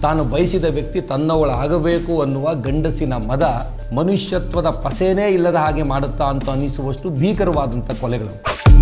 ತಾನು ಬಯಸಿದ ವ್ಯಕ್ತಿ ತನ್ನವಳಾಗಬೇಕು ಅನ್ನುವ ಗಂಡಸಿನ ಮದ ಮನುಷ್ಯತ್ವದ ಪಸೇನೇ ಇಲ್ಲದ ಹಾಗೆ ಮಾಡುತ್ತಾ ಅಂತ ಅನ್ನಿಸುವಷ್ಟು ಭೀಕರವಾದಂಥ ಕೊಲೆಗಳು.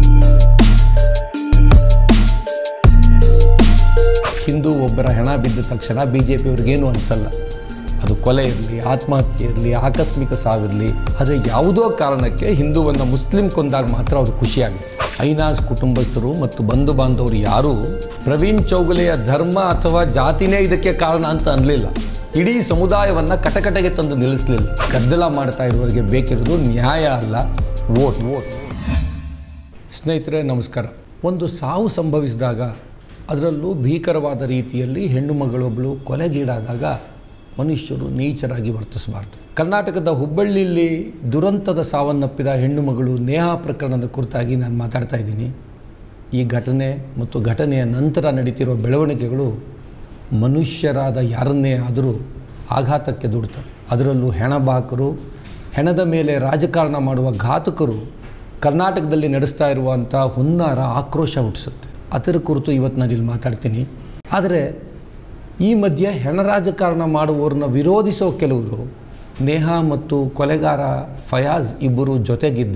ಹಿಂದೂ ಒಬ್ಬರ ಹೆಣ ಬಿದ್ದ ತಕ್ಷಣ BJPಯವ್ರಿಗೇನು ಅನಿಸಲ್ಲ. ಅದು ಕೊಲೆ ಇರಲಿ, ಆತ್ಮಹತ್ಯೆ ಇರಲಿ, ಆಕಸ್ಮಿಕ ಸಾವಿರಲಿ, ಆದರೆ ಯಾವುದೋ ಕಾರಣಕ್ಕೆ ಹಿಂದೂವನ್ನು ಮುಸ್ಲಿಂ ಕೊಂದಾಗ ಮಾತ್ರ ಅವರು ಖುಷಿಯಾಗುತ್ತೆ. ಐನಾಜ್ ಕುಟುಂಬಸ್ಥರು ಮತ್ತು ಬಂಧು ಬಾಂಧವರು ಯಾರೂ ಪ್ರವೀಣ್ ಚೌಗಲೆಯ ಧರ್ಮ ಅಥವಾ ಜಾತಿನೇ ಇದಕ್ಕೆ ಕಾರಣ ಅಂತ ಅನ್ನಲಿಲ್ಲ. ಇಡೀ ಸಮುದಾಯವನ್ನು ಕಟಕಟೆಗೆ ತಂದು ನಿಲ್ಲಿಸಲಿಲ್ಲ. ಗದ್ದಲ ಮಾಡ್ತಾ ಇರುವವರಿಗೆ ಬೇಕಿರೋದು ನ್ಯಾಯ ಅಲ್ಲ, ವೋಟ್. ಸ್ನೇಹಿತರೆ ನಮಸ್ಕಾರ. ಒಂದು ಸಾವು ಸಂಭವಿಸಿದಾಗ, ಅದರಲ್ಲೂ ಭೀಕರವಾದ ರೀತಿಯಲ್ಲಿ ಹೆಣ್ಣು ಮಗಳೊಬ್ಬಳು ಕೊಲೆಗೀಡಾದಾಗ ಮನುಷ್ಯರು ನೀಚರಾಗಿ ವರ್ತಿಸಬಾರ್ದು. ಕರ್ನಾಟಕದ ಹುಬ್ಬಳ್ಳಿಯಲ್ಲಿ ದುರಂತದ ಸಾವನ್ನಪ್ಪಿದ ಹೆಣ್ಣು ಮಗಳು ನೇಹಾ ಪ್ರಕರಣದ ಕುರಿತಾಗಿ ನಾನು ಮಾತಾಡ್ತಾ ಇದ್ದೀನಿ. ಈ ಘಟನೆ ಮತ್ತು ಘಟನೆಯ ನಂತರ ನಡೀತಿರೋ ಬೆಳವಣಿಗೆಗಳು ಮನುಷ್ಯರಾದ ಯಾರನ್ನೇ ಆದರೂ ಆಘಾತಕ್ಕೆ ದೂಡ್ತವೆ. ಅದರಲ್ಲೂ ಹೆಣಬಾಕರು, ಹೆಣದ ಮೇಲೆ ರಾಜಕಾರಣ ಮಾಡುವ ಘಾತಕರು ಕರ್ನಾಟಕದಲ್ಲಿ ನಡೆಸ್ತಾ ಇರುವಂಥ ಹುನ್ನಾರ ಆಕ್ರೋಶ ಹುಟ್ಟಿಸುತ್ತೆ. ಅದರ ಕುರಿತು ಇವತ್ತು ನಾನು ಇಲ್ಲಿ ಮಾತಾಡ್ತೀನಿ. ಆದರೆ ಈ ಮಧ್ಯೆ ಹೆಣ ರಾಜಕಾರಣ ಮಾಡುವವ್ರನ್ನ ವಿರೋಧಿಸೋ ಕೆಲವರು ನೇಹಾ ಮತ್ತು ಕೊಲೆಗಾರ ಫಯಾಜ್ ಇಬ್ಬರು ಜೊತೆಗಿದ್ದ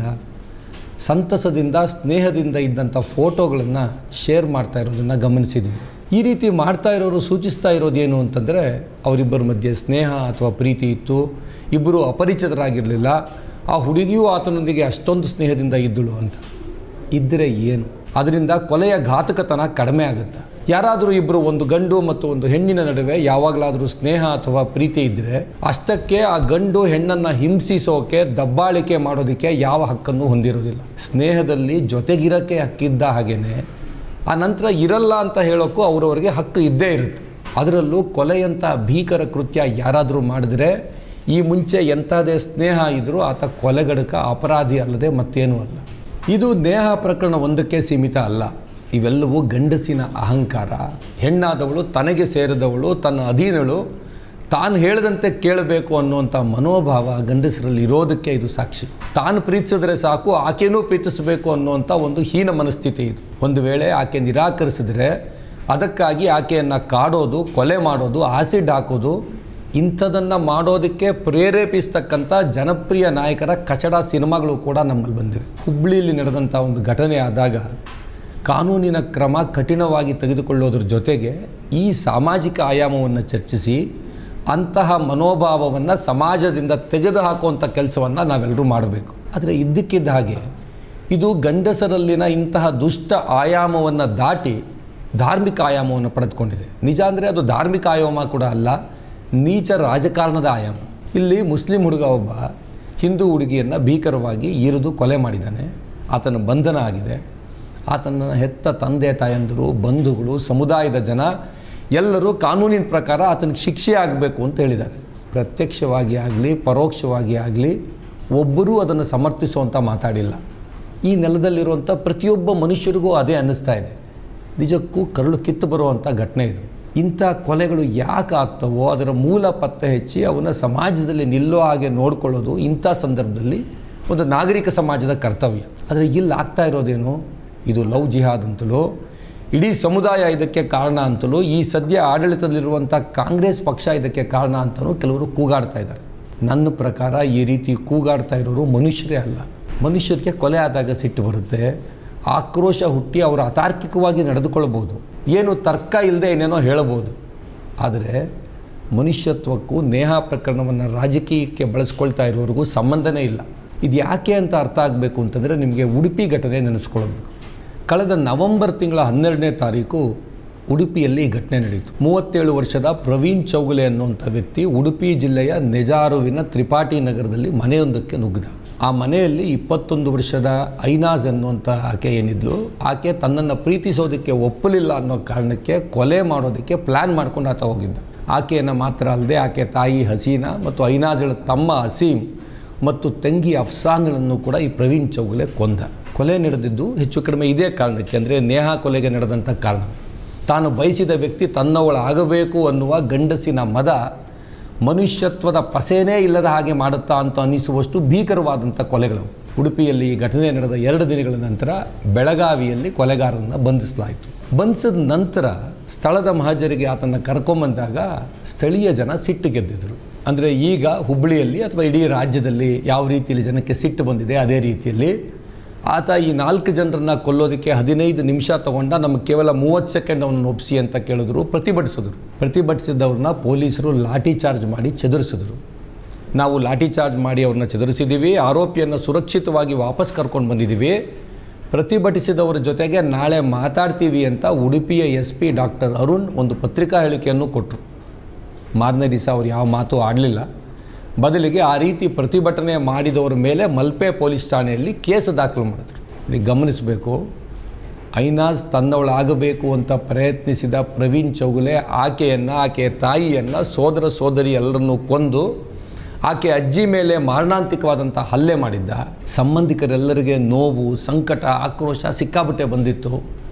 ಸಂತಸದಿಂದ ಸ್ನೇಹದಿಂದ ಇದ್ದಂಥ ಫೋಟೋಗಳನ್ನು ಶೇರ್ ಮಾಡ್ತಾ ಇರೋದನ್ನು ಗಮನಿಸಿದ್ವಿ. ಈ ರೀತಿ ಮಾಡ್ತಾ ಇರೋರು ಸೂಚಿಸ್ತಾ ಇರೋದೇನು ಅಂತಂದರೆ ಅವರಿಬ್ಬರ ಮಧ್ಯೆ ಸ್ನೇಹ ಅಥವಾ ಪ್ರೀತಿ ಇತ್ತು, ಇಬ್ಬರು ಅಪರಿಚಿತರಾಗಿರಲಿಲ್ಲ, ಆ ಹುಡುಗಿಯೂ ಆತನೊಂದಿಗೆ ಅಷ್ಟೊಂದು ಸ್ನೇಹದಿಂದ ಇದ್ದಳು ಅಂತ. ಇದ್ದರೆ ಏನು, ಅದರಿಂದ ಕೊಲೆಯ ಘಾತಕತನ ಕಡಿಮೆ ಆಗುತ್ತೆ. ಯಾರಾದರೂ ಇಬ್ಬರು, ಒಂದು ಗಂಡು ಮತ್ತು ಒಂದು ಹೆಣ್ಣಿನ ನಡುವೆ ಯಾವಾಗಲಾದರೂ ಸ್ನೇಹ ಅಥವಾ ಪ್ರೀತಿ ಇದ್ದರೆ ಅಷ್ಟಕ್ಕೆ ಆ ಗಂಡು ಹೆಣ್ಣನ್ನು ಹಿಂಸಿಸೋಕೆ, ದಬ್ಬಾಳಿಕೆ ಮಾಡೋದಕ್ಕೆ ಯಾವ ಹಕ್ಕನ್ನು ಹೊಂದಿರೋದಿಲ್ಲ. ಸ್ನೇಹದಲ್ಲಿ ಜೊತೆಗಿರೋಕ್ಕೆ ಹಕ್ಕಿದ್ದ ಹಾಗೇನೆ ಆ ನಂತರ ಇರಲ್ಲ ಅಂತ ಹೇಳೋಕ್ಕೂ ಅವರವರಿಗೆ ಹಕ್ಕು ಇದ್ದೇ ಇರುತ್ತೆ. ಅದರಲ್ಲೂ ಕೊಲೆಯಂಥ ಭೀಕರ ಕೃತ್ಯ ಯಾರಾದರೂ ಮಾಡಿದ್ರೆ, ಈ ಮುಂಚೆ ಎಂಥದೇ ಸ್ನೇಹ ಇದ್ದರೂ ಆತ ಕೊಲೆಗಡಕ ಅಪರಾಧಿ ಅಲ್ಲದೆ ಮತ್ತೇನೂ ಅಲ್ಲ. ಇದು ನೇಹಾ ಪ್ರಕರಣ ಒಂದಕ್ಕೆ ಸೀಮಿತ ಅಲ್ಲ. ಇವೆಲ್ಲವೂ ಗಂಡಸಿನ ಅಹಂಕಾರ. ಹೆಣ್ಣಾದವಳು ತನಗೆ ಸೇರಿದವಳು, ತನ್ನ ಅಧೀನಳು, ತಾನು ಹೇಳಿದಂತೆ ಕೇಳಬೇಕು ಅನ್ನುವಂಥ ಮನೋಭಾವ ಗಂಡಸರಲ್ಲಿ ಇರೋದಕ್ಕೆ ಇದು ಸಾಕ್ಷಿ. ತಾನು ಪ್ರೀತಿಸಿದ್ರೆ ಸಾಕು, ಆಕೆನೂ ಪ್ರೀತಿಸಬೇಕು ಅನ್ನುವಂಥ ಒಂದು ಹೀನ ಮನಸ್ಥಿತಿ ಇದು. ಒಂದು ವೇಳೆ ಆಕೆ ನಿರಾಕರಿಸಿದರೆ ಅದಕ್ಕಾಗಿ ಆಕೆಯನ್ನು ಕಾಡೋದು, ಕೊಲೆ ಮಾಡೋದು, ಆಸಿಡ್ ಹಾಕೋದು, ಇಂಥದನ್ನು ಮಾಡೋದಕ್ಕೆ ಪ್ರೇರೇಪಿಸ್ತಕ್ಕಂಥ ಜನಪ್ರಿಯ ನಾಯಕರ ಕಚಡ ಸಿನಿಮಾಗಳು ಕೂಡ ನಮ್ಮಲ್ಲಿ ಬಂದಿವೆ. ಹುಬ್ಬಳ್ಳಿಯಲ್ಲಿ ನಡೆದಂಥ ಒಂದು ಘಟನೆ ಆದಾಗ ಕಾನೂನಿನ ಕ್ರಮ ಕಠಿಣವಾಗಿ ತೆಗೆದುಕೊಳ್ಳೋದ್ರ ಜೊತೆಗೆ ಈ ಸಾಮಾಜಿಕ ಆಯಾಮವನ್ನು ಚರ್ಚಿಸಿ ಅಂತಹ ಮನೋಭಾವವನ್ನು ಸಮಾಜದಿಂದ ತೆಗೆದುಹಾಕುವಂಥ ಕೆಲಸವನ್ನು ನಾವೆಲ್ಲರೂ ಮಾಡಬೇಕು. ಆದರೆ ಇದ್ದಕ್ಕಿದ್ದ ಹಾಗೆ ಇದು ಗಂಡಸರಲ್ಲಿನ ಇಂತಹ ದುಷ್ಟ ಆಯಾಮವನ್ನು ದಾಟಿ ಧಾರ್ಮಿಕ ಆಯಾಮವನ್ನು ಪಡೆದುಕೊಂಡಿದೆ. ನಿಜ ಅಂದರೆ ಅದು ಧಾರ್ಮಿಕ ಆಯಾಮ ಕೂಡ ಅಲ್ಲ, ನೀಚ ರಾಜಕಾರಣದ ಆಯಾಮ. ಇಲ್ಲಿ ಮುಸ್ಲಿಂ ಹುಡುಗ ಒಬ್ಬ ಹಿಂದೂ ಹುಡುಗಿಯನ್ನು ಭೀಕರವಾಗಿ ಇರಿದು ಕೊಲೆ ಮಾಡಿದ್ದಾನೆ. ಆತನ ಬಂಧನ ಆಗಿದೆ. ಆತನ ಹೆತ್ತ ತಂದೆ ತಾಯಂದಿರು, ಬಂಧುಗಳು, ಸಮುದಾಯದ ಜನ ಎಲ್ಲರೂ ಕಾನೂನಿನ ಪ್ರಕಾರ ಆತನಿಗೆ ಶಿಕ್ಷೆ ಆಗಬೇಕು ಅಂತ ಹೇಳಿದ್ದಾರೆ. ಪ್ರತ್ಯಕ್ಷವಾಗಿ ಆಗಲಿ ಪರೋಕ್ಷವಾಗಿ ಆಗಲಿ ಒಬ್ಬರೂ ಅದನ್ನು ಸಮರ್ಥಿಸುವಂಥ ಮಾತಾಡಿಲ್ಲ. ಈ ನೆಲದಲ್ಲಿರುವಂಥ ಪ್ರತಿಯೊಬ್ಬ ಮನುಷ್ಯರಿಗೂ ಅದೇ ಅನ್ನಿಸ್ತಾ ಇದೆ. ನಿಜಕ್ಕೂ ಕರುಳು ಕಿತ್ತು ಬರುವಂಥ ಘಟನೆ ಇದು. ಇಂಥ ಕೊಲೆಗಳು ಯಾಕೆ ಆಗ್ತವೋ ಅದರ ಮೂಲ ಪತ್ತೆ ಹಚ್ಚಿ ಅವನ್ನ ಸಮಾಜದಲ್ಲಿ ನಿಲ್ಲೋ ಹಾಗೆ ನೋಡಿಕೊಳ್ಳೋದು ಇಂಥ ಸಂದರ್ಭದಲ್ಲಿ ಒಂದು ನಾಗರಿಕ ಸಮಾಜದ ಕರ್ತವ್ಯ. ಆದರೆ ಇಲ್ಲಿ ಆಗ್ತಾ ಇರೋದೇನು, ಇದು ಲವ್ ಜಿಹಾದ್ ಅಂತಲೋ, ಇಡೀ ಸಮುದಾಯ ಇದಕ್ಕೆ ಕಾರಣ ಅಂತಲೋ, ಈ ಸದ್ಯ ಆಡಳಿತದಲ್ಲಿರುವಂಥ ಕಾಂಗ್ರೆಸ್ ಪಕ್ಷ ಇದಕ್ಕೆ ಕಾರಣ ಅಂತಲೂ ಕೆಲವರು ಕೂಗಾಡ್ತಾ ಇದ್ದಾರೆ. ನನ್ನ ಪ್ರಕಾರ ಈ ರೀತಿ ಕೂಗಾಡ್ತಾ ಇರೋರು ಮನುಷ್ಯರೇ ಅಲ್ಲ. ಮನುಷ್ಯರಿಗೆ ಕೊಲೆ ಆದಾಗ ಸಿಟ್ಟು ಬರುತ್ತೆ, ಆಕ್ರೋಶ ಹುಟ್ಟಿ ಅವರು ಅತಾರ್ಕಿಕವಾಗಿ ನಡೆದುಕೊಳ್ಳಬಹುದು, ಏನು ತರ್ಕ ಇಲ್ಲದೆ ಏನೇನೋ ಹೇಳಬಹುದು. ಆದರೆ ಮನುಷ್ಯತ್ವಕ್ಕೂ ನೇಹಾ ಪ್ರಕರಣವನ್ನು ರಾಜಕೀಯಕ್ಕೆ ಬಳಸ್ಕೊಳ್ತಾ ಇರೋರಿಗೂ ಸಂಬಂಧನೇ ಇಲ್ಲ. ಇದು ಯಾಕೆ ಅಂತ ಅರ್ಥ ಆಗಬೇಕು ಅಂತಂದರೆ ನಿಮಗೆ ಉಡುಪಿ ಘಟನೆ ನೆನೆಸ್ಕೊಳ್ಬೇಕು. ಕಳೆದ ನವೆಂಬರ್ ತಿಂಗಳ 12ನೇ ತಾರೀಕು ಉಡುಪಿಯಲ್ಲಿ ಈ ಘಟನೆ ನಡೆಯಿತು. 37 ವರ್ಷದ ಪ್ರವೀಣ್ ಚೌಗಲೆ ಅನ್ನುವಂಥ ವ್ಯಕ್ತಿ ಉಡುಪಿ ಜಿಲ್ಲೆಯ ನೆಜಾರುವಿನ ತ್ರಿಪಾಠಿ ನಗರದಲ್ಲಿ ಮನೆಯೊಂದಕ್ಕೆ ನುಗ್ಗಿದ. ಆ ಮನೆಯಲ್ಲಿ 21 ವರ್ಷದ ಐನಾಜ್ ಅನ್ನುವಂಥ ಆಕೆ ಏನಿದ್ಲು, ಆಕೆ ತನ್ನನ್ನು ಪ್ರೀತಿಸೋದಕ್ಕೆ ಒಪ್ಪಲಿಲ್ಲ ಅನ್ನೋ ಕಾರಣಕ್ಕೆ ಕೊಲೆ ಮಾಡೋದಕ್ಕೆ ಪ್ಲ್ಯಾನ್ ಮಾಡ್ಕೊಂಡು ಆತ ಹೋಗಿದ್ದ. ಆಕೆಯನ್ನು ಮಾತ್ರ ಅಲ್ಲದೆ ಆಕೆ ತಾಯಿ ಹಸೀನಾ ಮತ್ತು ಐನಾಜ್ಗಳ ತಮ್ಮ ಅಸೀಮ್ ಮತ್ತು ತಂಗಿ ಅಫ್ಸಾನ್ಗಳನ್ನು ಕೂಡ ಈ ಪ್ರವೀಣ್ ಚೌಗಲೆ ಕೊಂದ. ಕೊಲೆ ನಡೆದಿದ್ದು ಹೆಚ್ಚು ಕಡಿಮೆ ಇದೇ ಕಾರಣಕ್ಕೆ, ಅಂದರೆ ನೇಹಾ ಕೊಲೆಗೆ ನಡೆದಂಥ ಕಾರಣ. ತಾನು ಬಯಸಿದ ವ್ಯಕ್ತಿ ತನ್ನವಳಾಗಬೇಕು ಅನ್ನುವ ಗಂಡಸಿನ ಮದ ಮನುಷ್ಯತ್ವದ ಪಸೇನೇ ಇಲ್ಲದ ಹಾಗೆ ಮಾಡುತ್ತಾ ಅಂತ ಅನ್ನಿಸುವಷ್ಟು ಭೀಕರವಾದಂಥ ಕೊಲೆಗಳು. ಉಡುಪಿಯಲ್ಲಿ ಈ ಘಟನೆ ನಡೆದ 2 ದಿನಗಳ ನಂತರ ಬೆಳಗಾವಿಯಲ್ಲಿ ಕೊಲೆಗಾರರನ್ನು ಬಂಧಿಸಲಾಯಿತು. ಬಂಧಿಸಿದ ನಂತರ ಸ್ಥಳದ ಮಹಜರಿಗೆ ಆತನ್ನು ಕರ್ಕೊಂಬಂದಾಗ ಸ್ಥಳೀಯ ಜನ ಸಿಟ್ಟು ಗೆದ್ದಿದ್ರು. ಅಂದರೆ ಈಗ ಹುಬ್ಬಳ್ಳಿಯಲ್ಲಿ ಅಥವಾ ಇಡೀ ರಾಜ್ಯದಲ್ಲಿ ಯಾವ ರೀತಿಯಲ್ಲಿ ಜನಕ್ಕೆ ಸಿಟ್ಟು ಬಂದಿದೆ ಅದೇ ರೀತಿಯಲ್ಲಿ ಆತ ಈ 4 ಜನರನ್ನು ಕೊಲ್ಲೋದಕ್ಕೆ 15 ನಿಮಿಷ ತಗೊಂಡ, ನಮಗೆ ಕೇವಲ 30 ಸೆಕೆಂಡ್ ಅವನನ್ನು ಒಪ್ಪಿಸಿ ಅಂತ ಕೇಳಿದ್ರು. ಪ್ರತಿಭಟಿಸಿದವ್ರನ್ನ ಪೊಲೀಸರು ಲಾಠಿ ಚಾರ್ಜ್ ಮಾಡಿ ಚದುರಿಸಿದ್ರು. ನಾವು ಲಾಠಿ ಚಾರ್ಜ್ ಮಾಡಿ ಅವ್ರನ್ನ ಚದುರಿಸಿದ್ದೀವಿ, ಆರೋಪಿಯನ್ನು ಸುರಕ್ಷಿತವಾಗಿ ವಾಪಸ್ ಕರ್ಕೊಂಡು ಬಂದಿದ್ದೀವಿ, ಪ್ರತಿಭಟಿಸಿದವರ ಜೊತೆಗೆ ನಾಳೆ ಮಾತಾಡ್ತೀವಿ ಅಂತ ಉಡುಪಿಯ SP ಡಾಕ್ಟರ್ ಅರುಣ್ ಒಂದು ಪತ್ರಿಕಾ ಹೇಳಿಕೆಯನ್ನು ಕೊಟ್ಟರು. ಮಾರನೇ ದಿವಸ ಅವ್ರು ಯಾವ ಮಾತು ಆಡಲಿಲ್ಲ. ಬದಲಿಗೆ ಆ ರೀತಿ ಪ್ರತಿಭಟನೆ ಮಾಡಿದವರ ಮೇಲೆ ಮಲ್ಪೆ ಪೊಲೀಸ್ ಠಾಣೆಯಲ್ಲಿ ಕೇಸ್ ದಾಖಲು ಮಾಡಿದ್ರು. ಈಗ ಗಮನಿಸಬೇಕು, ಐನಾಜ್ ತನ್ನವಳಾಗಬೇಕು ಅಂತ ಪ್ರಯತ್ನಿಸಿದ ಪ್ರವೀಣ್ ಚೌಗುಲೆ ಆಕೆಯನ್ನು, ಆಕೆಯ ತಾಯಿಯನ್ನು, ಸೋದರ ಸೋದರಿ ಎಲ್ಲರನ್ನೂ ಕೊಂದು ಆಕೆ ಅಜ್ಜಿ ಮೇಲೆ ಮಾರಣಾಂತಿಕವಾದಂಥ ಹಲ್ಲೆ ಮಾಡಿದ್ದ. ಸಂಬಂಧಿಕರೆಲ್ಲರಿಗೆ ನೋವು, ಸಂಕಟ, ಆಕ್ರೋಶ ಸಿಕ್ಕಾಬಟ್ಟೆ ಬಂದಿತ್ತು.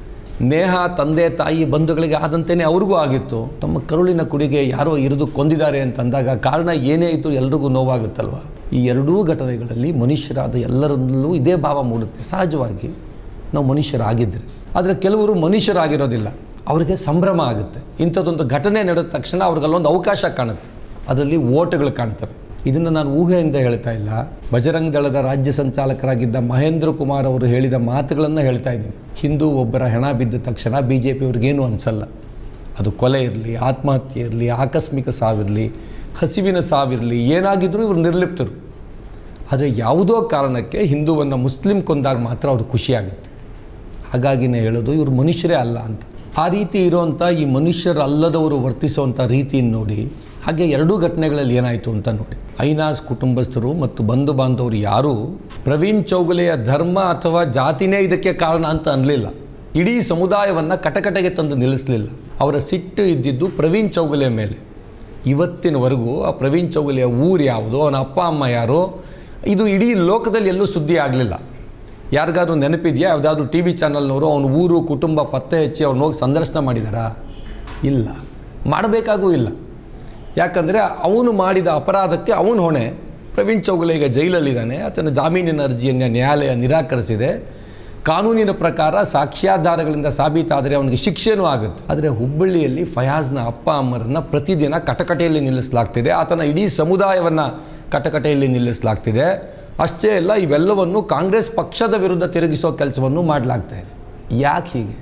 ನೇಹ ತಂದೆ ತಾಯಿ ಬಂಧುಗಳಿಗೆ ಆದಂತೆಯೇ ಅವ್ರಿಗೂ ಆಗಿತ್ತು. ತಮ್ಮ ಕರುಳಿನ ಕುಡಿಗೆ ಯಾರೋ ಇರಿದು ಕೊಂದಿದ್ದಾರೆ ಅಂತಂದಾಗ ಕಾರಣ ಏನೇ ಇತ್ತು ಎಲ್ರಿಗೂ ನೋವಾಗುತ್ತಲ್ವ. ಈ 2 ಘಟನೆಗಳಲ್ಲಿ ಮನುಷ್ಯರಾದ ಎಲ್ಲರಲ್ಲೂ ಇದೇ ಭಾವ ಮೂಡುತ್ತೆ. ಸಹಜವಾಗಿ ನಾವು ಮನುಷ್ಯರಾಗಿದ್ದರೆ, ಆದರೆ ಕೆಲವರು ಮನುಷ್ಯರಾಗಿರೋದಿಲ್ಲ, ಅವರಿಗೆ ಸಂಭ್ರಮ ಆಗುತ್ತೆ. ಇಂಥದ್ದೊಂದು ಘಟನೆ ನಡೆದ ತಕ್ಷಣ ಅವ್ರಿಗಲ್ಲೊಂದು ಅವಕಾಶ ಕಾಣುತ್ತೆ, ಅದರಲ್ಲಿ ಓಟುಗಳು ಕಾಣ್ತವೆ. ಇದನ್ನು ನಾನು ಊಹೆಯಿಂದ ಹೇಳ್ತಾ ಇಲ್ಲ. ಬಜರಂಗ ದಳದ ರಾಜ್ಯ ಸಂಚಾಲಕರಾಗಿದ್ದ ಮಹೇಂದ್ರ ಕುಮಾರ್ ಅವರು ಹೇಳಿದ ಮಾತುಗಳನ್ನು ಹೇಳ್ತಾ ಇದ್ದೀನಿ. ಹಿಂದೂ ಒಬ್ಬರ ಹೆಣ ಬಿದ್ದ ತಕ್ಷಣ BJP ಅವ್ರಿಗೇನು ಅನಿಸಲ್ಲ. ಅದು ಕೊಲೆ ಇರಲಿ, ಆತ್ಮಹತ್ಯೆ ಇರಲಿ, ಆಕಸ್ಮಿಕ ಸಾವಿರಲಿ, ಹಸಿವಿನ ಸಾವಿರಲಿ, ಏನಾಗಿದ್ರೂ ಇವರು ನಿರ್ಲಿಪ್ತರು. ಆದರೆ ಯಾವುದೋ ಕಾರಣಕ್ಕೆ ಹಿಂದೂವನ್ನು ಮುಸ್ಲಿಂ ಕೊಂದಾಗ ಮಾತ್ರ ಅವ್ರಿಗೆ ಖುಷಿಯಾಗುತ್ತೆ. ಹಾಗಾಗಿನೇ ಹೇಳೋದು ಇವರು ಮನುಷ್ಯರೇ ಅಲ್ಲ ಅಂತ. ಆ ರೀತಿ ಇರೋವಂಥ ಈ ಮನುಷ್ಯರಲ್ಲದವರು ವರ್ತಿಸುವಂಥ ರೀತಿಯನ್ನು ನೋಡಿ, ಹಾಗೆ 2 ಘಟನೆಗಳಲ್ಲಿ ಏನಾಯಿತು ಅಂತ ನೋಡಿ. ಐನಾಜ್ ಕುಟುಂಬಸ್ಥರು ಮತ್ತು ಬಂಧು ಬಾಂಧವರು ಯಾರೂ ಪ್ರವೀಣ್ ಚೌಗುಲೆಯ ಧರ್ಮ ಅಥವಾ ಜಾತಿನೇ ಇದಕ್ಕೆ ಕಾರಣ ಅಂತ ಅನ್ನಲಿಲ್ಲ. ಇಡೀ ಸಮುದಾಯವನ್ನು ಕಟಕಟೆಗೆ ತಂದು ನಿಲ್ಲಿಸಲಿಲ್ಲ. ಅವರ ಸಿಟ್ಟು ಇದ್ದಿದ್ದು ಪ್ರವೀಣ್ ಚೌಗುಲೆ ಮೇಲೆ. ಇವತ್ತಿನವರೆಗೂ ಆ ಪ್ರವೀಣ್ ಚೌಗುಲೆಯ ಊರು ಯಾವುದು, ಅವನ ಅಪ್ಪ ಅಮ್ಮ ಯಾರು, ಇದು ಇಡೀ ಲೋಕದಲ್ಲಿ ಎಲ್ಲೂ ಸುದ್ದಿ ಆಗಲಿಲ್ಲ. ಯಾರಿಗಾದ್ರೂ ನೆನಪಿದೆಯಾ? ಯಾವುದಾದ್ರೂ TV ಚಾನಲ್ನವರು ಅವನ ಊರು ಕುಟುಂಬ ಪತ್ತೆ ಹಚ್ಚಿ ಅವ್ರನ್ನ ಹೋಗಿ ಸಂದರ್ಶನ ಮಾಡಿದಾರಾ? ಇಲ್ಲ, ಮಾಡಬೇಕಾಗೂ ಇಲ್ಲ. ಯಾಕಂದರೆ ಅವನು ಮಾಡಿದ ಅಪರಾಧಕ್ಕೆ ಅವನು ಹೊಣೆ. ಪ್ರವೀಣ್ ಚೌಗುಲೆ ಈಗ ಜೈಲಲ್ಲಿದ್ದಾನೆ. ಆತನ ಜಾಮೀನಿನ ಅರ್ಜಿಯನ್ನು ನ್ಯಾಯಾಲಯ ನಿರಾಕರಿಸಿದೆ. ಕಾನೂನಿನ ಪ್ರಕಾರ ಸಾಕ್ಷ್ಯಾಧಾರಗಳಿಂದ ಸಾಬೀತಾದರೆ ಅವನಿಗೆ ಶಿಕ್ಷೆನೂ ಆಗುತ್ತೆ. ಆದರೆ ಹುಬ್ಬಳ್ಳಿಯಲ್ಲಿ ಫಯಾಜ್ನ ಅಪ್ಪ ಅಮ್ಮರನ್ನು ಪ್ರತಿದಿನ ಕಟಕಟೆಯಲ್ಲಿ ನಿಲ್ಲಿಸಲಾಗ್ತಿದೆ. ಆತನ ಇಡೀ ಸಮುದಾಯವನ್ನು ಕಟಕಟೆಯಲ್ಲಿ ನಿಲ್ಲಿಸಲಾಗ್ತಿದೆ. ಅಷ್ಟೇ ಅಲ್ಲ, ಇವೆಲ್ಲವನ್ನು ಕಾಂಗ್ರೆಸ್ ಪಕ್ಷದ ವಿರುದ್ಧ ತಿರುಗಿಸೋ ಕೆಲಸವನ್ನು ಮಾಡಲಾಗ್ತಾ ಇದೆ. ಯಾಕೆ ಹೀಗೆ?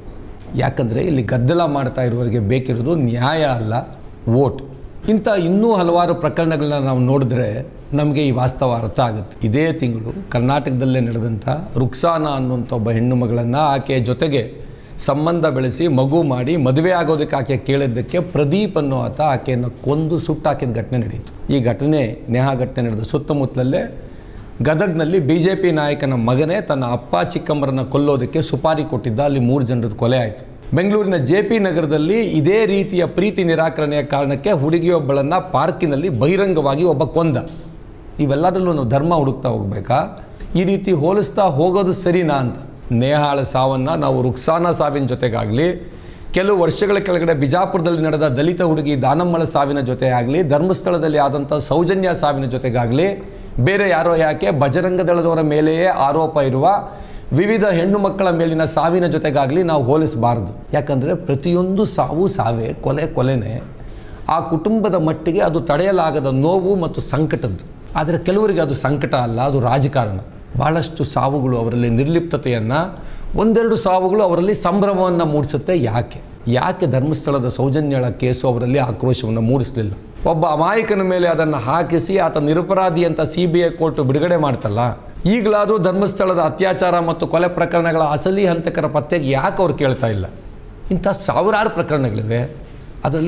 ಯಾಕಂದರೆ ಇಲ್ಲಿ ಗದ್ದಲ ಮಾಡ್ತಾ ಇರುವವರಿಗೆ ಬೇಕಿರೋದು ನ್ಯಾಯ ಅಲ್ಲ, ವೋಟ್. ಇಂಥ ಇನ್ನೂ ಹಲವಾರು ಪ್ರಕರಣಗಳನ್ನ ನಾವು ನೋಡಿದ್ರೆ ನಮಗೆ ಈ ವಾಸ್ತವ ಅರ್ಥ ಆಗುತ್ತೆ. ಇದೇ ತಿಂಗಳು ಕರ್ನಾಟಕದಲ್ಲೇ ನಡೆದಂಥ ರುಕ್ಸಾನಾ ಅನ್ನುವಂಥ ಒಬ್ಬ ಹೆಣ್ಣು ಮಗಳನ್ನು ಆಕೆಯ ಜೊತೆಗೆ ಸಂಬಂಧ ಬೆಳೆಸಿ ಮಗು ಮಾಡಿ ಮದುವೆ ಆಗೋದಕ್ಕೆ ಆಕೆ ಕೇಳಿದ್ದಕ್ಕೆ ಪ್ರದೀಪ್ ಅನ್ನೋ ಆತ ಆಕೆಯನ್ನು ಕೊಂದು ಸುಟ್ಟಾಕಿದ ಘಟನೆ ನಡೆಯಿತು. ಈ ಘಟನೆ ನೇಹಾ ಘಟನೆ ನಡೆದ ಸುತ್ತಮುತ್ತಲಲ್ಲೇ ಗದಗ್ನಲ್ಲಿ BJP ನಾಯಕನ ಮಗನೇ ತನ್ನ ಅಪ್ಪ ಚಿಕ್ಕಮ್ಮರನ್ನು ಕೊಲ್ಲೋದಕ್ಕೆ ಸುಪಾರಿ ಕೊಟ್ಟಿದ್ದ. ಅಲ್ಲಿ 3 ಜನರದ್ದು ಕೊಲೆ ಆಯಿತು. ಬೆಂಗಳೂರಿನ JP ನಗರದಲ್ಲಿ ಇದೇ ರೀತಿಯ ಪ್ರೀತಿ ನಿರಾಕರಣೆಯ ಕಾರಣಕ್ಕೆ ಹುಡುಗಿಯೊಬ್ಬಳನ್ನು ಪಾರ್ಕಿನಲ್ಲಿ ಬಹಿರಂಗವಾಗಿ ಒಬ್ಬ ಕೊಂದ. ಇವೆಲ್ಲದರಲ್ಲೂ ನಾವು ಧರ್ಮ ಹುಡುಕ್ತಾ ಹೋಗಬೇಕಾ? ಈ ರೀತಿ ಹೋಲಿಸ್ತಾ ಹೋಗೋದು ಸರಿನಾ ಅಂತ. ನೇಹಾಳ ಸಾವನ್ನು ನಾವು ರುಕ್ಸಾನಾ ಸಾವಿನ ಜೊತೆಗಾಗಲಿ, ಕೆಲವು ವರ್ಷಗಳ ಕೆಳಗಡೆ ಬಿಜಾಪುರದಲ್ಲಿ ನಡೆದ ದಲಿತ ಹುಡುಗಿ ದಾನಮ್ಮಳ ಸಾವಿನ ಜೊತೆ ಆಗಲಿ, ಧರ್ಮಸ್ಥಳದಲ್ಲಿ ಆದಂಥ ಸೌಜನ್ಯ ಸಾವಿನ ಜೊತೆಗಾಗಲಿ, ಬೇರೆ ಯಾರೋ ಯಾಕೆ ಬಜರಂಗ ದಳದವರ ಮೇಲೆಯೇ ಆರೋಪ ಇರುವ ವಿವಿಧ ಹೆಣ್ಣು ಮಕ್ಕಳ ಮೇಲಿನ ಸಾವಿನ ಜೊತೆಗಾಗಲಿ ನಾವು ಹೋಲಿಸಬಾರ್ದು. ಯಾಕಂದರೆ ಪ್ರತಿಯೊಂದು ಸಾವು ಸಾವೇ, ಕೊಲೆ ಕೊಲೆನೇ. ಆ ಕುಟುಂಬದ ಮಟ್ಟಿಗೆ ಅದು ತಡೆಯಲಾಗದ ನೋವು ಮತ್ತು ಸಂಕಟದ್ದು. ಆದರೆ ಕೆಲವರಿಗೆ ಅದು ಸಂಕಟ ಅಲ್ಲ, ಅದು ರಾಜಕಾರಣ. ಭಾಳಷ್ಟು ಸಾವುಗಳು ಅವರಲ್ಲಿ ನಿರ್ಲಿಪ್ತತೆಯನ್ನು, 1-2 ಸಾವುಗಳು ಅವರಲ್ಲಿ ಸಂಭ್ರಮವನ್ನು ಮೂಡಿಸುತ್ತೆ. ಯಾಕೆ ಧರ್ಮಸ್ಥಳದ ಸೌಜನ್ಯಳ ಕೇಸು ಅವರಲ್ಲಿ ಆಕ್ರೋಶವನ್ನು ಮೂಡಿಸಲಿಲ್ಲ? ಒಬ್ಬ ಅಮಾಯಕನ ಮೇಲೆ ಅದನ್ನು ಹಾಕಿಸಿ ಆತ ನಿರಪರಾಧಿ ಅಂತ CBI ಕೋರ್ಟ್ ಬಿಡುಗಡೆ ಮಾಡ್ತಲ್ಲ. ಈಗಲಾದರೂ ಧರ್ಮಸ್ಥಳದ ಅತ್ಯಾಚಾರ ಮತ್ತು ಕೊಲೆ ಪ್ರಕರಣಗಳ ಅಸಲಿ ಹಂತಕರ ಪತ್ತೆಗೆ ಯಾಕೆ ಅವ್ರು ಕೇಳ್ತಾ ಇಲ್ಲ? ಇಂಥ ಸಾವಿರಾರು ಪ್ರಕರಣಗಳಿವೆ. ಅದರಲ್ಲಿ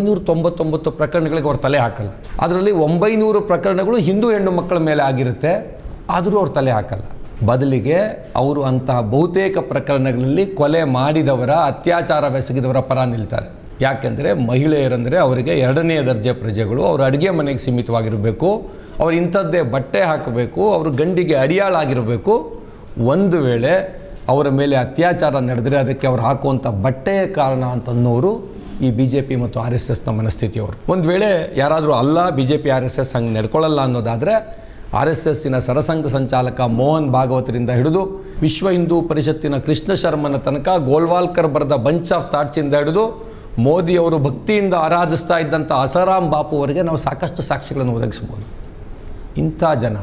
999 ಪ್ರಕರಣಗಳಿಗೆ ಅವ್ರು ತಲೆ ಹಾಕಲ್ಲ. ಅದರಲ್ಲಿ 900 ಪ್ರಕರಣಗಳು ಹಿಂದೂ ಹೆಣ್ಣು ಮಕ್ಕಳ ಮೇಲೆ ಆಗಿರುತ್ತೆ, ಆದರೂ ಅವ್ರು ತಲೆ ಹಾಕಲ್ಲ. ಬದಲಿಗೆ ಅವರು ಅಂತಹ ಬಹುತೇಕ ಪ್ರಕರಣಗಳಲ್ಲಿ ಕೊಲೆ ಮಾಡಿದವರ, ಅತ್ಯಾಚಾರವೆಸಗಿದವರ ಪರ ನಿಲ್ತಾರೆ. ಯಾಕೆಂದರೆ ಮಹಿಳೆಯರಂದರೆ ಅವರಿಗೆ 2ನೇ ದರ್ಜೆ ಪ್ರಜೆಗಳು. ಅವರು ಅಡುಗೆ ಮನೆಗೆ ಸೀಮಿತವಾಗಿರಬೇಕು, ಅವ್ರು ಇಂಥದ್ದೇ ಬಟ್ಟೆ ಹಾಕಬೇಕು, ಅವರು ಗಂಡಿಗೆ ಅಡಿಯಾಳಾಗಿರಬೇಕು. ಒಂದು ವೇಳೆ ಅವರ ಮೇಲೆ ಅತ್ಯಾಚಾರ ನಡೆದರೆ ಅದಕ್ಕೆ ಅವ್ರು ಹಾಕುವಂಥ ಬಟ್ಟೆಯ ಕಾರಣ ಅಂತನ್ನೋರು ಈ BJP ಮತ್ತು RSSನ ಮನಸ್ಥಿತಿಯವರು. ಒಂದು ವೇಳೆ ಯಾರಾದರೂ ಅಲ್ಲ, BJP RSS ಹಂಗೆ ನಡ್ಕೊಳ್ಳಲ್ಲ ಅನ್ನೋದಾದರೆ RSSನ ಸರಸಂಘ ಸಂಚಾಲಕ ಮೋಹನ್ ಭಾಗವತರಿಂದ ಹಿಡಿದು ವಿಶ್ವ ಹಿಂದೂ ಪರಿಷತ್ತಿನ ಕೃಷ್ಣ ಶರ್ಮನ ತನಕ ಗೋಲ್ವಾಲ್ಕರ್ ಬರೆದ ಬಂಚ್ ಆಫ್ ಥಾಟ್ಸಿಂದ ಹಿಡಿದು ಮೋದಿಯವರು ಭಕ್ತಿಯಿಂದ ಆರಾಧಿಸ್ತಾ ಇದ್ದಂಥ ಅಸಾರಾಮ್ ಬಾಪುವರೆಗೆ ನಾವು ಸಾಕಷ್ಟು ಸಾಕ್ಷಿಗಳನ್ನು ಒದಗಿಸ್ಬೋದು. ಇಂಥ ಜನ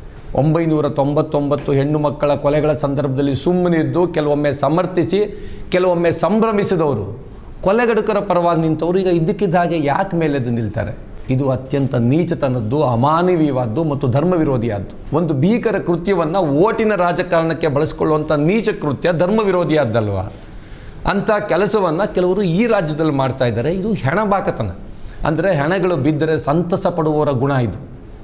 999 ಹೆಣ್ಣು ಮಕ್ಕಳ ಕೊಲೆಗಳ ಸಂದರ್ಭದಲ್ಲಿ ಸುಮ್ಮನಿದ್ದು ಕೆಲವೊಮ್ಮೆ ಸಮರ್ಥಿಸಿ ಕೆಲವೊಮ್ಮೆ ಸಂಭ್ರಮಿಸಿದವರು, ಕೊಲೆಗಡುಕರ ಪರವಾಗಿ ನಿಂತವರು ಈಗ ಇದ್ದಕ್ಕಿದ್ದ ಹಾಗೆ ಯಾಕೆ ಮೇಲೆದ್ದು ನಿಲ್ತಾರೆ? ಇದು ಅತ್ಯಂತ ನೀಚತನದ್ದು, ಅಮಾನವೀಯವಾದ್ದು ಮತ್ತು ಧರ್ಮ ವಿರೋಧಿಯಾದ್ದು. ಒಂದು ಭೀಕರ ಕೃತ್ಯವನ್ನು ಓಟಿನ ರಾಜಕಾರಣಕ್ಕೆ ಬಳಸ್ಕೊಳ್ಳುವಂಥ ನೀಚ ಕೃತ್ಯ ಧರ್ಮ ವಿರೋಧಿಯಾದ್ದಲ್ವ? ಅಂಥ ಕೆಲಸವನ್ನು ಕೆಲವರು ಈ ರಾಜ್ಯದಲ್ಲಿ ಮಾಡ್ತಾ ಇದ್ದಾರೆ. ಇದು ಹೆಣಬಾಕತನ. ಅಂದರೆ ಹೆಣಗಳು ಬಿದ್ದರೆ ಸಂತಸ ಪಡುವವರ ಗುಣ ಇದು.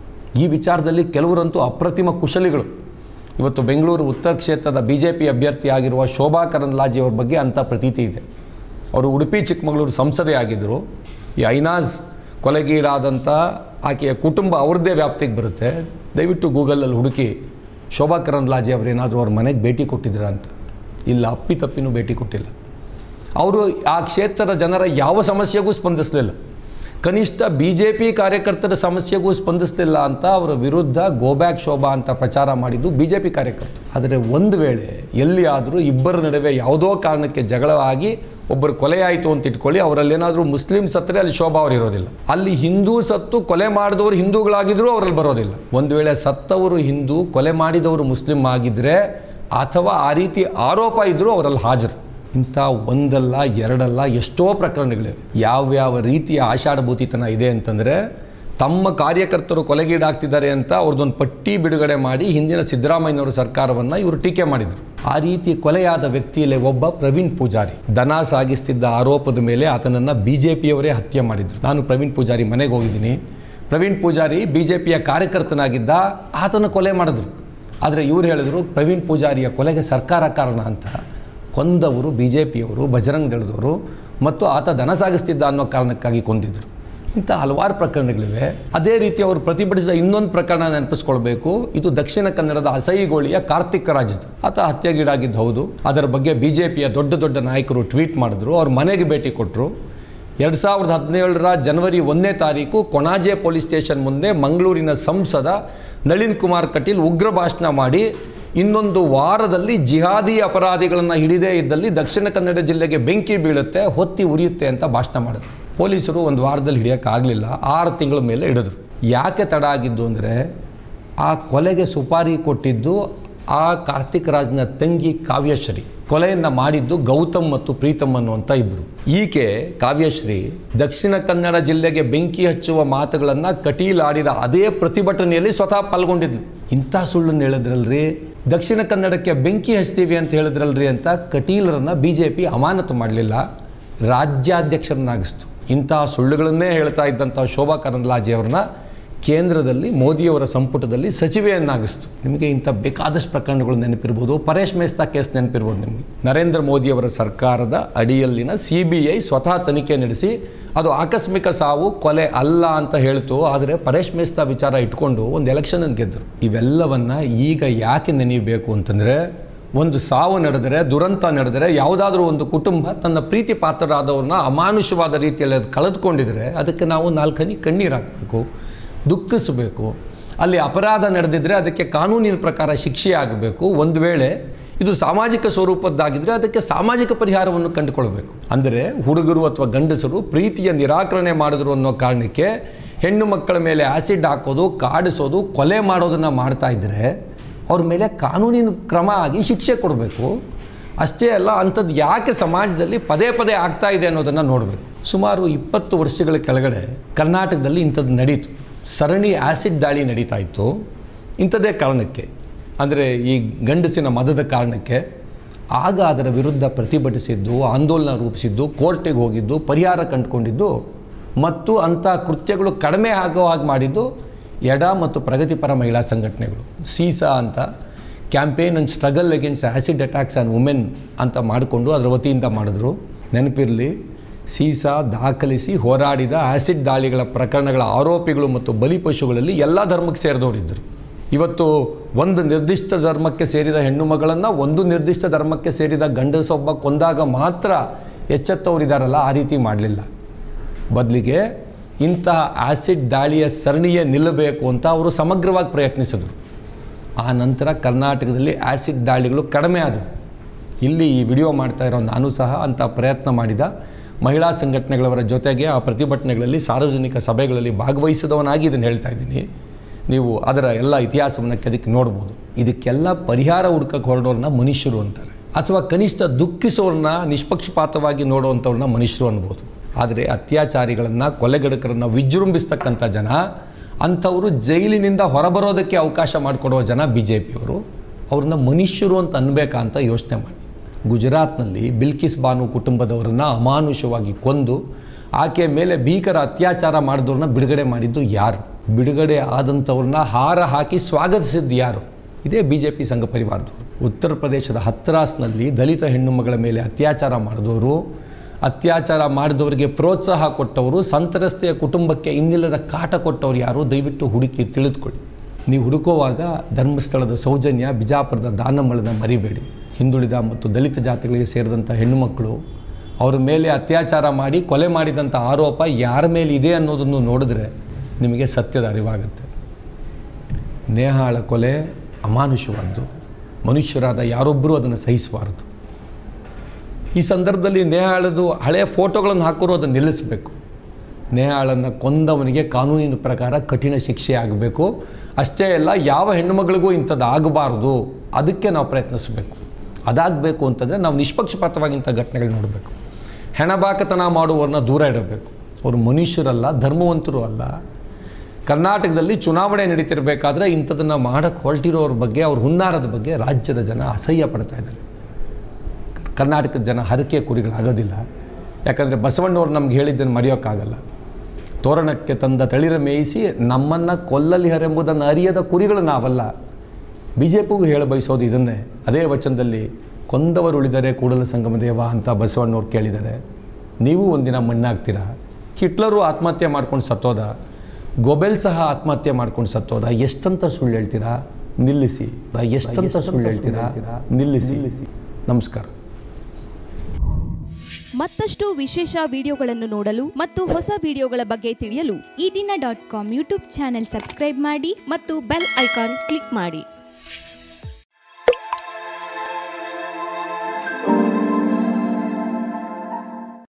ಈ ವಿಚಾರದಲ್ಲಿ ಕೆಲವರಂತೂ ಅಪ್ರತಿಮ ಕುಶಲಿಗಳು. ಇವತ್ತು ಬೆಂಗಳೂರು ಉತ್ತರ ಕ್ಷೇತ್ರದ BJP ಅಭ್ಯರ್ಥಿ ಆಗಿರುವ ಶೋಭಾ ಕರಂದ್ಲಾಜೆ ಅವ್ರ ಬಗ್ಗೆ ಅಂಥ ಪ್ರತೀತಿ ಇದೆ. ಅವರು ಉಡುಪಿ ಚಿಕ್ಕಮಗಳೂರು ಸಂಸದೆ ಆಗಿದ್ದರು. ಈ ಐನಾಜ್ ಕೊಲೆಗೀಡಾದಂಥ ಆಕೆಯ ಕುಟುಂಬ ಅವ್ರದ್ದೇ ವ್ಯಾಪ್ತಿಗೆ ಬರುತ್ತೆ. ದಯವಿಟ್ಟು ಗೂಗಲಲ್ಲಿ ಹುಡುಕಿ ಶೋಭಾ ಕರಂದ್ಲಾಜೆ ಅವರೇನಾದರೂ ಅವ್ರ ಮನೆಗೆ ಭೇಟಿ ಕೊಟ್ಟಿದ್ದೀರಾ ಅಂತ. ಇಲ್ಲ, ಅಪ್ಪಿತಪ್ಪಿನೂ ಭೇಟಿ ಕೊಟ್ಟಿಲ್ಲ. ಅವರು ಆ ಕ್ಷೇತ್ರದ ಜನರ ಯಾವ ಸಮಸ್ಯೆಗೂ ಸ್ಪಂದಿಸಲಿಲ್ಲ. ಕನಿಷ್ಠ BJP ಕಾರ್ಯಕರ್ತರ ಸಮಸ್ಯೆಗೂ ಸ್ಪಂದಿಸಲಿಲ್ಲ ಅಂತ ಅವರ ವಿರುದ್ಧ ಗೋಬ್ಯಾಕ್ ಶೋಭಾ ಅಂತ ಪ್ರಚಾರ ಮಾಡಿದ್ದು BJP ಕಾರ್ಯಕರ್ತರು. ಆದರೆ ಒಂದು ವೇಳೆ ಎಲ್ಲಿಯಾದರೂ ಇಬ್ಬರ ನಡುವೆ ಯಾವುದೋ ಕಾರಣಕ್ಕೆ ಜಗಳ ಆಗಿ ಒಬ್ಬರು ಕೊಲೆ ಆಯಿತು ಅಂತ ಇಟ್ಕೊಳ್ಳಿ, ಅವರಲ್ಲೇನಾದರೂ ಮುಸ್ಲಿಂ ಸತ್ತರೆ ಅಲ್ಲಿ ಶೋಭಾ ಅವರು ಇರೋದಿಲ್ಲ. ಅಲ್ಲಿ ಹಿಂದೂ ಸತ್ತು ಕೊಲೆ ಮಾಡಿದವರು ಹಿಂದೂಗಳಾಗಿದ್ದರೂ ಅವರಲ್ಲಿ ಬರೋದಿಲ್ಲ. ಒಂದು ವೇಳೆ ಸತ್ತವರು ಹಿಂದೂ, ಕೊಲೆ ಮಾಡಿದವರು ಮುಸ್ಲಿಂ ಆಗಿದ್ದರೆ ಅಥವಾ ಆ ರೀತಿ ಆರೋಪ ಇದ್ದರೂ ಅವರಲ್ಲಿ ಹಾಜರು. ಇಂಥ ಒಂದಲ್ಲ ಎರಡಲ್ಲ ಎಷ್ಟೋ ಪ್ರಕರಣಗಳಿವೆ. ಯಾವ್ಯಾವ ರೀತಿಯ ಆಷಾಢಭೂತಿತನ ಇದೆ ಅಂತಂದರೆ, ತಮ್ಮ ಕಾರ್ಯಕರ್ತರು ಕೊಲೆಗೀಡಾಗ್ತಿದ್ದಾರೆ ಅಂತ ಅವ್ರದ್ದೊಂದು ಪಟ್ಟಿ ಬಿಡುಗಡೆ ಮಾಡಿ ಹಿಂದಿನ ಸಿದ್ದರಾಮಯ್ಯನವರ ಸರ್ಕಾರವನ್ನು ಇವರು ಟೀಕೆ ಮಾಡಿದರು. ಆ ರೀತಿ ಕೊಲೆಯಾದ ವ್ಯಕ್ತಿಯಲ್ಲಿ ಒಬ್ಬ ಪ್ರವೀಣ್ ಪೂಜಾರಿ ದನ ಸಾಗಿಸ್ತಿದ್ದ ಆರೋಪದ ಮೇಲೆ ಆತನನ್ನು BJPಯವರೇ ಹತ್ಯೆ ಮಾಡಿದರು. ನಾನು ಪ್ರವೀಣ್ ಪೂಜಾರಿ ಮನೆಗೆ ಹೋಗಿದ್ದೀನಿ. ಪ್ರವೀಣ್ ಪೂಜಾರಿ BJPಯ ಕಾರ್ಯಕರ್ತನಾಗಿದ್ದ, ಆತನ ಕೊಲೆ ಮಾಡಿದ್ರು. ಆದರೆ ಇವರು ಹೇಳಿದ್ರು ಪ್ರವೀಣ್ ಪೂಜಾರಿಯ ಕೊಲೆಗೆ ಸರ್ಕಾರ ಕಾರಣ ಅಂತ. ಕೊಂದವರು BJPಯವರು, ಬಜರಂಗ ದಳದವರು ಮತ್ತು ಆತ ದನ ಸಾಗಿಸ್ತಿದ್ದ ಅನ್ನೋ ಕಾರಣಕ್ಕಾಗಿ ಕೊಂದಿದ್ರು. ಇಂಥ ಹಲವಾರು ಪ್ರಕರಣಗಳಿವೆ. ಅದೇ ರೀತಿ ಅವರು ಪ್ರತಿಭಟಿಸಿದ ಇನ್ನೊಂದು ಪ್ರಕರಣ ನೆನಪಿಸ್ಕೊಳ್ಬೇಕು. ಇದು ದಕ್ಷಿಣ ಕನ್ನಡದ ಅಸೈಗೋಳಿಯ ಕಾರ್ತಿಕ್ ರಾಜ್ದು. ಆತ ಹತ್ಯೆಗೀಡಾಗಿದ್ದು ಹೌದು. ಅದರ ಬಗ್ಗೆ BJPಯ ದೊಡ್ಡ ದೊಡ್ಡ ನಾಯಕರು ಟ್ವೀಟ್ ಮಾಡಿದ್ರು, ಅವ್ರ ಮನೆಗೆ ಭೇಟಿ ಕೊಟ್ಟರು. 2017 ಜನವರಿ 1ನೇ ತಾರೀಕು ಕೊಣಾಜೆ ಪೊಲೀಸ್ ಸ್ಟೇಷನ್ ಮುಂದೆ ಮಂಗಳೂರಿನ ಸಂಸದ ನಳಿನ್ ಕುಮಾರ್ ಕಟೀಲ್ ಉಗ್ರ ಭಾಷಣ ಮಾಡಿ, ಇನ್ನೊಂದು ವಾರದಲ್ಲಿ ಜಿಹಾದಿ ಅಪರಾಧಿಗಳನ್ನು ಹಿಡಿದೇ ಇದ್ದಲ್ಲಿ ದಕ್ಷಿಣ ಕನ್ನಡ ಜಿಲ್ಲೆಗೆ ಬೆಂಕಿ ಬೀಳುತ್ತೆ, ಹೊತ್ತಿ ಉರಿಯುತ್ತೆ ಅಂತ ಭಾಷಣ ಮಾಡಿದ್ರು. ಪೊಲೀಸರು ಒಂದು ವಾರದಲ್ಲಿ ಹಿಡಿಯೋಕ್ಕಾಗಲಿಲ್ಲ, 6 ತಿಂಗಳ ಮೇಲೆ ಹಿಡಿದ್ರು. ಯಾಕೆ ತಡ ಆಗಿದ್ದು ಅಂದರೆ, ಆ ಕೊಲೆಗೆ ಸುಪಾರಿ ಕೊಟ್ಟಿದ್ದು ಆ ಕಾರ್ತಿಕ್ ರಾಜ್ನ ತಂಗಿ ಕಾವ್ಯಶ್ರೀ. ಕೊಲೆಯನ್ನು ಮಾಡಿದ್ದು ಗೌತಮ್ ಮತ್ತು ಪ್ರೀತಮ್ ಅನ್ನುವಂಥ ಇಬ್ಬರು. ಈಕೆ ಕಾವ್ಯಶ್ರೀ ದಕ್ಷಿಣ ಕನ್ನಡ ಜಿಲ್ಲೆಗೆ ಬೆಂಕಿ ಹಚ್ಚುವ ಮಾತುಗಳನ್ನು ಕಟೀಲ್ ಆಡಿದ ಅದೇ ಪ್ರತಿಭಟನೆಯಲ್ಲಿ ಸ್ವತಃ ಪಾಲ್ಗೊಂಡಿದ್ಲು. ಇಂಥ ಸುಳ್ಳನ್ನು ಹೇಳಿದ್ರಲ್ರಿ, ದಕ್ಷಿಣ ಕನ್ನಡಕ್ಕೆ ಬೆಂಕಿ ಹಚ್ತೀವಿ ಅಂತ ಹೇಳಿದ್ರಲ್ರಿ ಅಂತ ಕಟೀಲರನ್ನು BJP ಅಮಾನತು ಮಾಡಲಿಲ್ಲ, ರಾಜ್ಯಾಧ್ಯಕ್ಷರನ್ನಾಗಿಸ್ತು. ಇಂಥ ಸುಳ್ಳುಗಳನ್ನೇ ಹೇಳ್ತಾ ಇದ್ದಂಥ ಶೋಭಾ ಕರಂದ್ಲಾಜೆ ಅವ್ರನ್ನ ಕೇಂದ್ರದಲ್ಲಿ ಮೋದಿಯವರ ಸಂಪುಟದಲ್ಲಿ ಸಚಿವೆಯನ್ನಾಗಿಸ್ತು. ನಿಮಗೆ ಇಂಥ ಬೇಕಾದಷ್ಟು ಪ್ರಕರಣಗಳು ನೆನಪಿರ್ಬೋದು. ಪರೇಶ್ ಮೇಸ್ತಾ ಕೇಸ್ ನೆನಪಿರ್ಬೋದು ನಿಮಗೆ. ನರೇಂದ್ರ ಮೋದಿಯವರ ಸರ್ಕಾರದ ಅಡಿಯಲ್ಲಿನ CBI ಸ್ವತಃ ತನಿಖೆ ನಡೆಸಿ ಅದು ಆಕಸ್ಮಿಕ ಸಾವು, ಕೊಲೆ ಅಲ್ಲ ಅಂತ ಹೇಳ್ತು. ಆದರೆ ಪರೇಶ್ ಮೇಸ್ತಾ ವಿಚಾರ ಇಟ್ಕೊಂಡು ಒಂದು ಎಲೆಕ್ಷನ್ ಗೆದ್ದರು. ಇವೆಲ್ಲವನ್ನು ಈಗ ಯಾಕೆ ನೆನೆಯಬೇಕು ಅಂತಂದರೆ, ಒಂದು ಸಾವು ನಡೆದರೆ, ದುರಂತ ನಡೆದರೆ, ಯಾವುದಾದ್ರೂ ಒಂದು ಕುಟುಂಬ ತನ್ನ ಪ್ರೀತಿ ಪಾತ್ರರಾದವ್ರನ್ನ ಅಮಾನುಷವಾದ ರೀತಿಯಲ್ಲಿ ಅದು ಕಳೆದುಕೊಂಡಿದ್ರೆ ಅದಕ್ಕೆ ನಾವು 4 ಹನಿ ಕಣ್ಣೀರು ಹಾಕಬೇಕು, ದುಃಖಿಸಬೇಕು. ಅಲ್ಲಿ ಅಪರಾಧ ನಡೆದಿದ್ದರೆ ಅದಕ್ಕೆ ಕಾನೂನಿನ ಪ್ರಕಾರ ಶಿಕ್ಷೆ ಆಗಬೇಕು. ಒಂದು ವೇಳೆ ಇದು ಸಾಮಾಜಿಕ ಸ್ವರೂಪದ್ದಾಗಿದ್ದರೆ ಅದಕ್ಕೆ ಸಾಮಾಜಿಕ ಪರಿಹಾರವನ್ನು ಕಂಡುಕೊಳ್ಬೇಕು. ಅಂದರೆ ಹುಡುಗರು ಅಥವಾ ಗಂಡಸರು ಪ್ರೀತಿಯ ನಿರಾಕರಣೆ ಮಾಡಿದ್ರು ಅನ್ನೋ ಕಾರಣಕ್ಕೆ ಹೆಣ್ಣು ಮಕ್ಕಳ ಮೇಲೆ ಆ್ಯಸಿಡ್ ಹಾಕೋದು, ಕಾಡಿಸೋದು, ಕೊಲೆ ಮಾಡೋದನ್ನು ಮಾಡ್ತಾ ಇದ್ದರೆ ಅವ್ರ ಮೇಲೆ ಕಾನೂನಿನ ಕ್ರಮ ಆಗಿ ಶಿಕ್ಷೆ ಕೊಡಬೇಕು. ಅಷ್ಟೇ ಅಲ್ಲ, ಅಂಥದ್ದು ಯಾಕೆ ಸಮಾಜದಲ್ಲಿ ಪದೇ ಪದೇ ಆಗ್ತಾ ಇದೆ ಅನ್ನೋದನ್ನು ನೋಡಬೇಕು. ಸುಮಾರು 20 ವರ್ಷಗಳ ಕೆಳಗಡೆ ಕರ್ನಾಟಕದಲ್ಲಿ ಇಂಥದ್ದು ನಡೀತು. ಸರಣಿ ಆ್ಯಸಿಡ್ ದಾಳಿ ನಡೀತಾ ಇತ್ತು. ಇಂಥದ್ದೇ ಕಾರಣಕ್ಕೆ, ಅಂದರೆ ಈ ಗಂಡಸಿನ ಮದದ ಕಾರಣಕ್ಕೆ. ಆಗ ಅದರ ವಿರುದ್ಧ ಪ್ರತಿಭಟಿಸಿದ್ದು, ಆಂದೋಲನ ರೂಪಿಸಿದ್ದು, ಕೋರ್ಟಿಗೆ ಹೋಗಿದ್ದು, ಪರಿಹಾರ ಕಂಡುಕೊಂಡಿದ್ದು ಮತ್ತು ಅಂಥ ಕೃತ್ಯಗಳು ಕಡಿಮೆ ಆಗೋ ಹಾಗೆ ಮಾಡಿದ್ದು ಎಡ ಮತ್ತು ಪ್ರಗತಿಪರ ಮಹಿಳಾ ಸಂಘಟನೆಗಳು. ಸೀಸಾ ಅಂತ campaign and struggle against acid attacks on women ಅಂತ ಮಾಡಿಕೊಂಡು ಅದರ ವತಿಯಿಂದ ಮಾಡಿದ್ರು. ನೆನಪಿರಲಿ, ಸೀಸಾ ದಾಖಲಿಸಿ ಹೋರಾಡಿದ ಆ್ಯಸಿಡ್ ದಾಳಿಗಳ ಪ್ರಕರಣಗಳ ಆರೋಪಿಗಳು ಮತ್ತು ಬಲಿಪಶುಗಳಲ್ಲಿ ಎಲ್ಲ ಧರ್ಮಕ್ಕೆ ಸೇರಿದವರಿದ್ದರು. ಇವತ್ತು ಒಂದು ನಿರ್ದಿಷ್ಟ ಧರ್ಮಕ್ಕೆ ಸೇರಿದ ಹೆಣ್ಣು ಮಗಳನ್ನು ಒಂದು ನಿರ್ದಿಷ್ಟ ಧರ್ಮಕ್ಕೆ ಸೇರಿದ ಗಂಡಸೊಬ್ಬ ಕೊಂದಾಗ ಮಾತ್ರ ಎಚ್ಚೆತ್ತವರಿದ್ದಾರಲ್ಲ, ಆ ರೀತಿ ಮಾಡಲಿಲ್ಲ. ಬದಲಿಗೆ ಇಂತಹ ಆ್ಯಸಿಡ್ ದಾಳಿಯ ಸರಣಿಯೇ ನಿಲ್ಲಬೇಕು ಅಂತ ಅವರು ಸಮಗ್ರವಾಗಿ ಪ್ರಯತ್ನಿಸಿದರು. ಆ ನಂತರ ಕರ್ನಾಟಕದಲ್ಲಿ ಆ್ಯಸಿಡ್ ದಾಳಿಗಳು ಕಡಿಮೆ ಆದವು. ಇಲ್ಲಿ ಈ ವಿಡಿಯೋ ಮಾಡ್ತಾ ಇರೋ ನಾನು ಸಹ ಅಂಥ ಪ್ರಯತ್ನ ಮಾಡಿದ ಮಹಿಳಾ ಸಂಘಟನೆಗಳವರ ಜೊತೆಗೆ ಆ ಪ್ರತಿಭಟನೆಗಳಲ್ಲಿ ಸಾರ್ವಜನಿಕ ಸಭೆಗಳಲ್ಲಿ ಭಾಗವಹಿಸಿದವನಾಗಿ ಇದನ್ನು ಹೇಳ್ತಾ ಇದ್ದೀನಿ. ನೀವು ಅದರ ಎಲ್ಲ ಇತಿಹಾಸವನ್ನು ಅದಕ್ಕೆ ನೋಡ್ಬೋದು. ಇದಕ್ಕೆಲ್ಲ ಪರಿಹಾರ ಹುಡ್ಕಕ್ಕೆ ಹೊರಡೋರನ್ನ ಮನುಷ್ಯರು ಅಂತಾರೆ, ಅಥವಾ ಕನಿಷ್ಠ ದುಃಖಿಸೋರನ್ನ ನಿಷ್ಪಕ್ಷಪಾತವಾಗಿ ನೋಡುವಂಥವ್ರನ್ನ ಮನುಷ್ಯರು ಅನ್ಬೋದು. ಆದರೆ ಅತ್ಯಾಚಾರಿಗಳನ್ನು, ಕೊಲೆಗಡಕರನ್ನು ವಿಜೃಂಭಿಸ್ತಕ್ಕಂಥ ಜನ, ಅಂಥವರು ಜೈಲಿನಿಂದ ಹೊರಬರೋದಕ್ಕೆ ಅವಕಾಶ ಮಾಡಿಕೊಡೋ ಜನ BJPಯವರು, ಅವ್ರನ್ನ ಮನುಷ್ಯರು ಅಂತ ಅನ್ಬೇಕಾ ಅಂತ ಯೋಚನೆ ಮಾಡಿ. ಗುಜರಾತ್ನಲ್ಲಿ ಬಿಲ್ಕಿಸ್ ಬಾನು ಕುಟುಂಬದವರನ್ನು ಅಮಾನುಷವಾಗಿ ಕೊಂದು ಆಕೆಯ ಮೇಲೆ ಭೀಕರ ಅತ್ಯಾಚಾರ ಮಾಡಿದವ್ರನ್ನ ಬಿಡುಗಡೆ ಮಾಡಿದ್ದು ಯಾರು? ಬಿಡುಗಡೆ ಆದಂಥವ್ರನ್ನ ಹಾರ ಹಾಕಿ ಸ್ವಾಗತಿಸಿದ್ದು ಯಾರು? ಇದೇ BJP ಸಂಘ ಪರಿವಾರದವರು. ಉತ್ತರ ಪ್ರದೇಶದ ಹತ್ರಾಸ್ನಲ್ಲಿ ದಲಿತ ಹೆಣ್ಣು ಮಗಳ ಮೇಲೆ ಅತ್ಯಾಚಾರ ಮಾಡಿದವರು, ಅತ್ಯಾಚಾರ ಮಾಡಿದವರಿಗೆ ಪ್ರೋತ್ಸಾಹ ಕೊಟ್ಟವರು, ಸಂತ್ರಸ್ತೆಯ ಕುಟುಂಬಕ್ಕೆ ಇನ್ನಿಲ್ಲದ ಕಾಟ ಕೊಟ್ಟವ್ರು ಯಾರು? ದಯವಿಟ್ಟು ಹುಡುಕಿ ತಿಳಿದುಕೊಳ್ಳಿ. ನೀವು ಹುಡುಕುವಾಗ ಧರ್ಮಸ್ಥಳದ ಸೌಜನ್ಯ, ಬಿಜಾಪುರದ ದಾನಮ್ಮಳನ್ನ ಮರಿಬೇಡಿ. ಹಿಂದುಳಿದ ಮತ್ತು ದಲಿತ ಜಾತಿಗಳಿಗೆ ಸೇರಿದಂಥ ಹೆಣ್ಣುಮಕ್ಕಳು, ಅವರ ಮೇಲೆ ಅತ್ಯಾಚಾರ ಮಾಡಿ ಕೊಲೆ ಮಾಡಿದಂಥ ಆರೋಪ ಯಾರ ಮೇಲೆ ಇದೆ ಅನ್ನೋದನ್ನು ನೋಡಿದ್ರೆ ನಿಮಗೆ ಸತ್ಯದ ಅರಿವಾಗುತ್ತೆ. ನೇಹಾಳ ಕೊಲೆ ಅಮಾನುಷವಾದ್ದು, ಮನುಷ್ಯರಾದ ಯಾರೊಬ್ಬರೂ ಅದನ್ನು ಸಹಿಸಬಾರದು. ಈ ಸಂದರ್ಭದಲ್ಲಿ ನೇಹಾಳದು ಹಳೆಯ ಫೋಟೋಗಳನ್ನು ಹಾಕೋರು ಅದನ್ನು ನಿಲ್ಲಿಸಬೇಕು. ನೇಹಾಳನ್ನು ಕೊಂದವನಿಗೆ ಕಾನೂನಿನ ಪ್ರಕಾರ ಕಠಿಣ ಶಿಕ್ಷೆ ಆಗಬೇಕು. ಅಷ್ಟೇ ಅಲ್ಲ, ಯಾವ ಹೆಣ್ಣುಮಗಳಿಗೂ ಇಂಥದ್ದು ಆಗಬಾರ್ದು. ಅದಕ್ಕೆ ನಾವು ಪ್ರಯತ್ನಿಸಬೇಕು. ಅದಾಗಬೇಕು ಅಂತಂದರೆ ನಾವು ನಿಷ್ಪಕ್ಷಪಾತವಾಗಿ ಇಂಥ ಘಟನೆಗಳು ನೋಡಬೇಕು. ಹೆಣಬಾಕತನ ಮಾಡುವವ್ರನ್ನ ದೂರ ಇಡಬೇಕು. ಅವರು ಮನುಷ್ಯರಲ್ಲ, ಧರ್ಮವಂತರು ಅಲ್ಲ. ಕರ್ನಾಟಕದಲ್ಲಿ ಚುನಾವಣೆ ನಡೀತಿರಬೇಕಾದ್ರೆ ಇಂಥದನ್ನು ಮಾಡೋಕ್ಕೆ ಹೊರಟಿರೋರ ಬಗ್ಗೆ, ಅವ್ರ ಹುನ್ನಾರದ ಬಗ್ಗೆ ರಾಜ್ಯದ ಜನ ಅಸಹ್ಯ ಪಡ್ತಾ ಇದ್ದಾರೆ. ಕರ್ನಾಟಕದ ಜನ ಹರಕೆ ಕುರಿಗಳಾಗೋದಿಲ್ಲ. ಯಾಕಂದರೆ ಬಸವಣ್ಣವ್ರು ನಮ್ಗೆ ಹೇಳಿದ್ದನ್ನು ಮರೆಯೋಕ್ಕಾಗಲ್ಲ. ತೋರಣಕ್ಕೆ ತಂದ ತಳಿರ ಮೇಯಿಸಿ ನಮ್ಮನ್ನು ಕೊಲ್ಲಲಿಹರೆಂಬುದನ್ನು ಅರಿಯದ ಕುರಿಗಳು ನಾವಲ್ಲ. BJPಗೂ ಹೇಳ ಬಯಸೋದು ಇದನ್ನೇ. ಅದೇ ವಚನದಲ್ಲಿ ಕೊಂದವರು ಉಳಿದರೆ ಕೂಡಲ ಸಂಗಮ ದೇವ ಅಂತ ಬಸವಣ್ಣವ್ರು ಕೇಳಿದ್ದಾರೆ. ನೀವು ಒಂದಿನ ಮಣ್ಣಾಗ್ತೀರಾ. ಹಿಟ್ಲರು ಆತ್ಮಹತ್ಯೆ ಮಾಡ್ಕೊಂಡು ಸತ್ತೋದ, ಗೊಬೆಲ್ ಸಹ ಆತ್ಮಹತ್ಯೆ ಮಾಡ್ಕೊಂಡು ಸತ್ತೋದ. ಎಷ್ಟಂತ ಸುಳ್ಳು ಹೇಳ್ತೀರಾ? ನಿಲ್ಲಿಸಿ. ಎಷ್ಟಂತ ಸುಳ್ಳು ಹೇಳ್ತೀರಾ? ನಿಲ್ಲಿಸಿ. ನಮಸ್ಕಾರ. ಮತ್ತಷ್ಟು ವಿಶೇಷ ವಿಡಿಯೋಗಳನ್ನು ನೋಡಲು ಮತ್ತು ಹೊಸ ವಿಡಿಯೋಗಳ ಬಗ್ಗೆ ತಿಳಿಯಲು EDina.com ಯೂಟ್ಯೂಬ್ ಚಾನೆಲ್ ಸಬ್ಸ್ಕ್ರೈಬ್ ಮಾಡಿ ಮತ್ತು ಬೆಲ್ ಐಕಾನ್ ಕ್ಲಿಕ್ ಮಾಡಿ.